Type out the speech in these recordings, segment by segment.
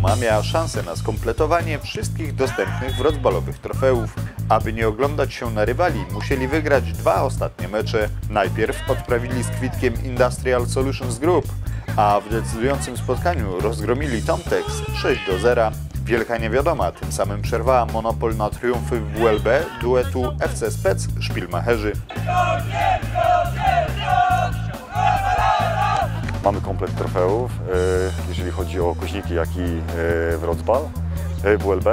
Duma miała szansę na skompletowanie wszystkich dostępnych wrocbalowych trofeów. Aby nie oglądać się na rywali, musieli wygrać 2 ostatnie mecze. Najpierw odprawili z kwitkiem Industrial Solutions Group, a w decydującym spotkaniu rozgromili Tomtex 6-0. Wielka niewiadoma tym samym przerwała monopol na triumfy w WLB duetu FC Spec Szpilmacherzy. Mamy komplet trofeów, jeżeli chodzi o koźniki, jak i Wrocław, WLB.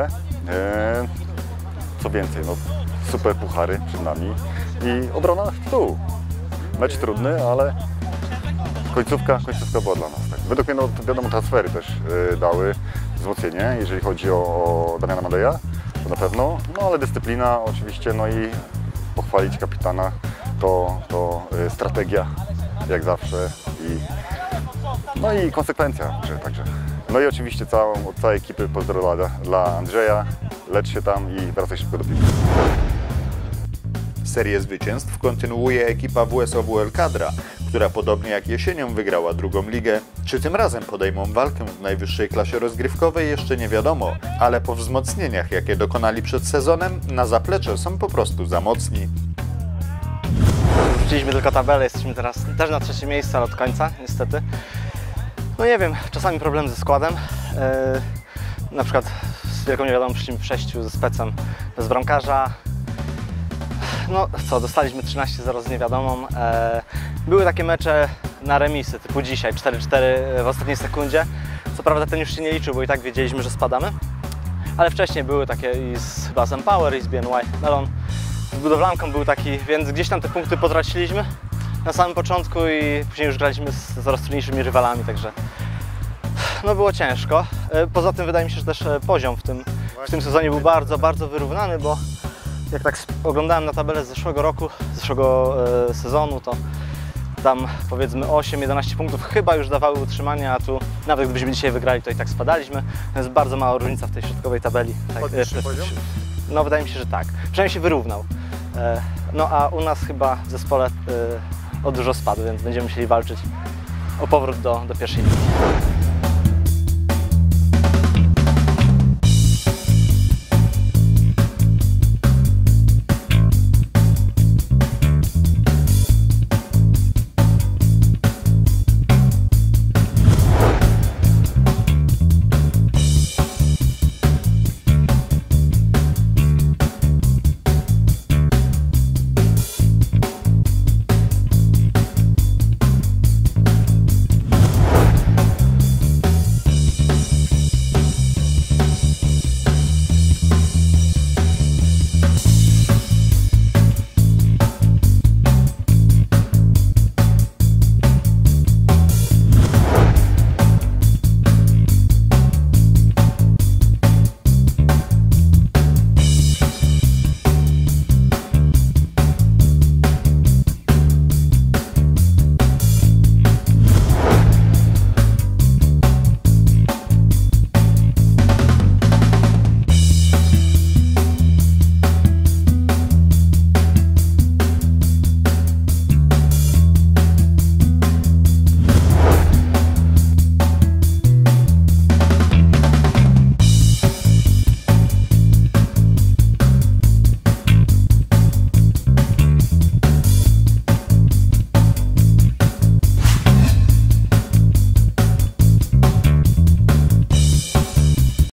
Co więcej, no, super puchary przed nami i obrona w tytułu. Mecz trudny, ale końcówka była dla nas. Tak. Według mnie, no, wiadomo, transfery też dały wzmocnienie, jeżeli chodzi o Damiana Madeja, to na pewno, no ale dyscyplina oczywiście, no i pochwalić kapitana, to strategia jak zawsze no i konsekwencja, także. No i oczywiście od całej ekipy pozdrowienia dla Andrzeja, lecz się tam i wracaj szybko do piłki. Serię zwycięstw kontynuuje ekipa WSOWL Kadra, która podobnie jak jesienią wygrała drugą ligę. Czy tym razem podejmą walkę w najwyższej klasie rozgrywkowej, jeszcze nie wiadomo, ale po wzmocnieniach, jakie dokonali przed sezonem, na zaplecze są po prostu za mocni. Wrzuciliśmy tylko tabelę, jesteśmy teraz też na 3. miejscu, ale od końca niestety. No nie wiem, czasami problem ze składem. Na przykład z wielką niewiadomą przyszliśmy w 6 ze Specem bez bramkarza. No co, dostaliśmy 13-0 z niewiadomą. Były takie mecze na remisy, typu dzisiaj, 4-4 w ostatniej sekundzie. Co prawda ten już się nie liczył, bo i tak wiedzieliśmy, że spadamy. Ale wcześniej były takie i chyba z Empower, i z BNY Melon. Z budowlanką był taki, więc gdzieś tam te punkty potraciliśmy na samym początku i później już graliśmy z coraz trudniejszymi rywalami, także no było ciężko. Poza tym wydaje mi się, że też poziom w tym sezonie był bardzo wyrównany, bo jak tak oglądałem na tabelę z zeszłego roku, z zeszłego sezonu, to tam powiedzmy 8-11 punktów chyba już dawały utrzymanie, a tu nawet gdybyśmy dzisiaj wygrali, to i tak spadaliśmy. To jest bardzo mała różnica w tej środkowej tabeli. Podniższy poziom? No wydaje mi się, że tak. Przynajmniej się wyrównał. No a u nas chyba w zespole o dużo spadł, więc będziemy musieli walczyć o powrót do pierwszej ligi.